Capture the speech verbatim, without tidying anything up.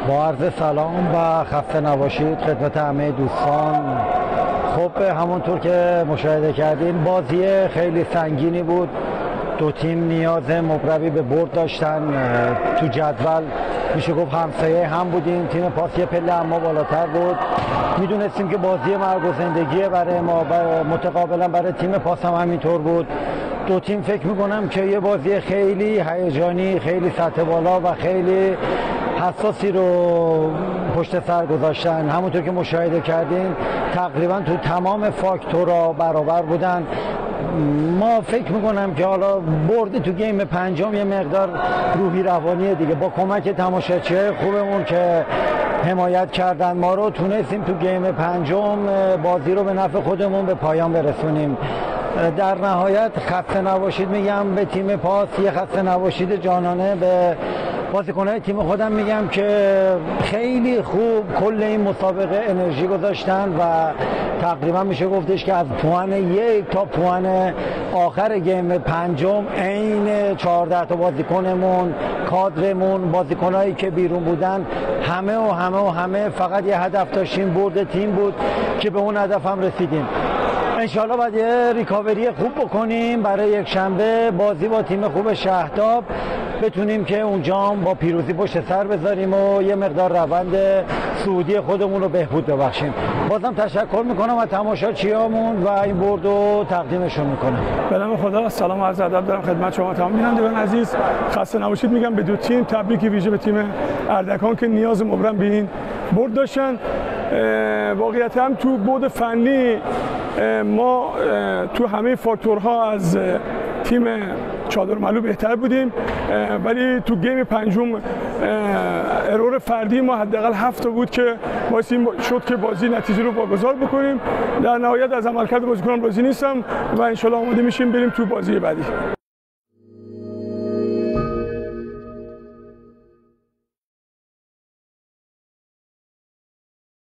با عرض سلام و خسته نباشید خدمت همه دوستان. خب همونطور که مشاهده کردین بازی خیلی سنگینی بود. دو تیم نیاز مبرمی به برد داشتن. تو جدول میشه گفت همسایه هم بودیم. تیم پاس یه پله اما بالاتر بود. میدونستیم که بازی مرگ و زندگیه برای ما، متقابلا برای تیم پاس هم همینطور بود. دو تیم فکر میکنم که یه بازی خیلی هیجانی، خیلی سطح بالا و خیلی حساسی رو پشت سر گذاشتن. همونطور که مشاهده کردین تقریبا تو تمام فاکتورها برابر بودن. ما فکر میکنم که حالا برد تو گیم پنجم یه مقدار روحی روانیه دیگه. با کمک تماشاچی‌های خوبمون که حمایت کردن ما رو تونستیم تو گیم پنجم بازی رو به نفع خودمون به پایان برسونیم. در نهایت خسته نباشید میگم به تیم پاس، یه خسته نباشید جانانه به بازیکن‌های تیم خودم میگم که خیلی خوب کل این مسابقه انرژی گذاشتن و تقریبا میشه گفتش که از پوان یک تا پوان آخر گیم پنجم عین چهارده تا بازیکنمون، کادرمون، بازیکنایی که بیرون بودن همه و همه و همه فقط یه هدف داشتیم، برد تیم بود که به اون هدف هم رسیدیم. انشالله باید یه ریکاوری خوب بکنیم برای یک شنبه بازی با تیم خوب شهداب، بتونیم که اونجا با پیروزی پشت سر بذاریم و یه مقدار روند صعودی خودمون رو بهبود ببخشیم. بازم تشکر میکنم از تماشاچیامون و این برد رو تقدیمشون میکنم. به نام خدا، سلام و عرض ادب دارم خدمت شما تمام بینندگان عزیز. خسته نباشید میگم به دو تیم. تبریک ویژه به تیم اردکان که نیاز مبرم به این برد داشتن. واقعیت هم تو بعد فنی ما تو همه فاکتورها از تیم چادرملو بهتر بودیم، ولی تو گیم پنجم ارور فردی ما حداقل هفت بود که باعث این شد که بازی نتیجه رو واگذار بکنیم. در نهایت از عملکرد بازیکنان راضی نیستم و ان شاءالله آماده میشیم بریم تو بازی بعدی.